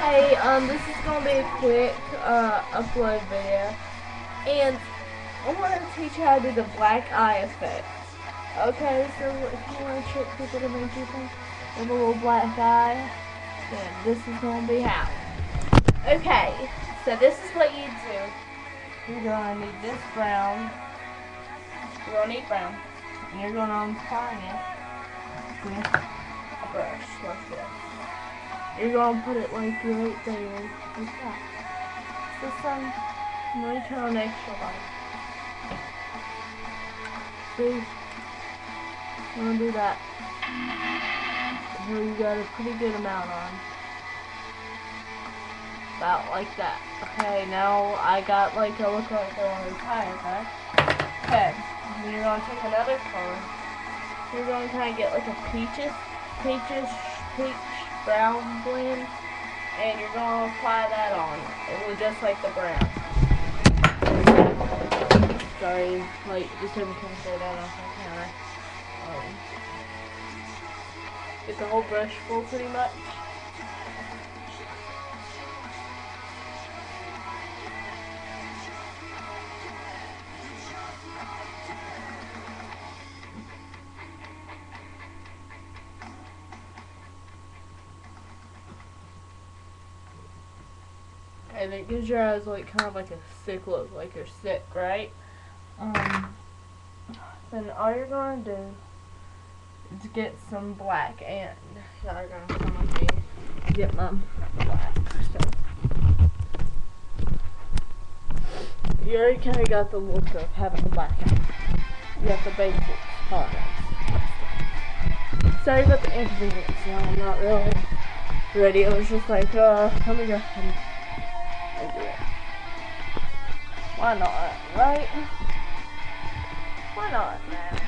Hey, this is gonna be a quick upload video, and I want to teach you how to do the black eye effect. Okay, so if you want to trick people to make you think of a little black eye, then this is gonna be how. Okay, so this is what you do. You're gonna need this brown. You're gonna need brown, and you're gonna apply it with a brush like this. You're gonna put it like right there, like that. This time, I'm gonna turn on extra light. See? I'm gonna do that. Here you got a pretty good amount on. About like that. Okay, now I got like a look like I want to tie it back. Okay, then you're gonna take another color. You're gonna kind of get like a peach brown blend, and you're gonna apply that on. It was just like the brown. Sorry, like just everything say that off my camera. Get the whole brush full pretty much. And it gives your eyes like kind of like a sick look, like you're sick, right? Then all you're gonna do is get some black, and y'all are gonna come with me and get my black. So you already kind of got the look of having a black eye. You got the basics on it. Sorry about the inconvenience, y'all. I'm not really ready. I was just like, let me go ahead and do it. Why not, right? Why not?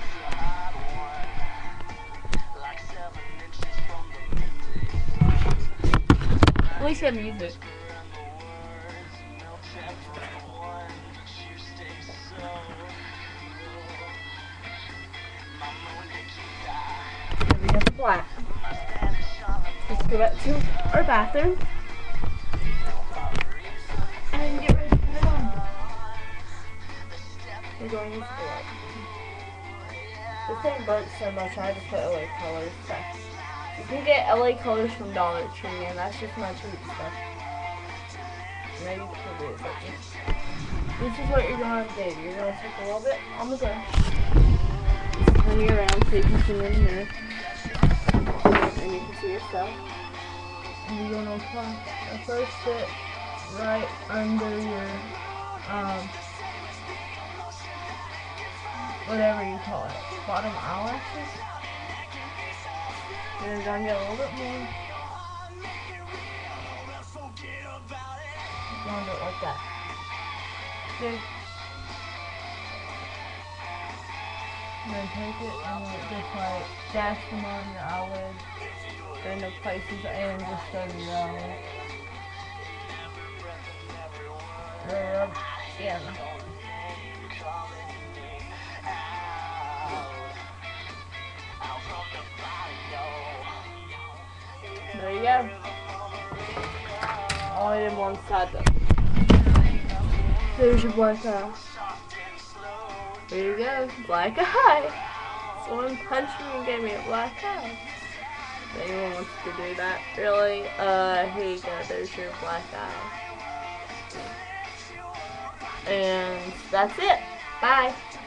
At least you have music. We got the black. Let's go back to our bathroom and get ready to put it on. We're going to use blood. This thing burnt so much, I had to put LA colors. So you can get LA colors from Dollar Tree, and that's just my cheap stuff. Maybe you can do it, but this is what you're going to do. You're going to take a little bit on the brush, just turn it around so you can see in the mirror, and you can see yourself. And you're going to apply the first bit right under your, whatever you call it, bottom eyelashes. You're going to get a little bit more. You're going to do it like that. See? And then take it and just like dash them on your eyelids, in the places, and just go to your eyelids. Rub in. There you go. Only in one side though. There's your black eye. There you go, black eye. Someone punched me and gave me a black eye. If anyone wants to do that, really, here you go, there's your black eye. And that's it. Bye.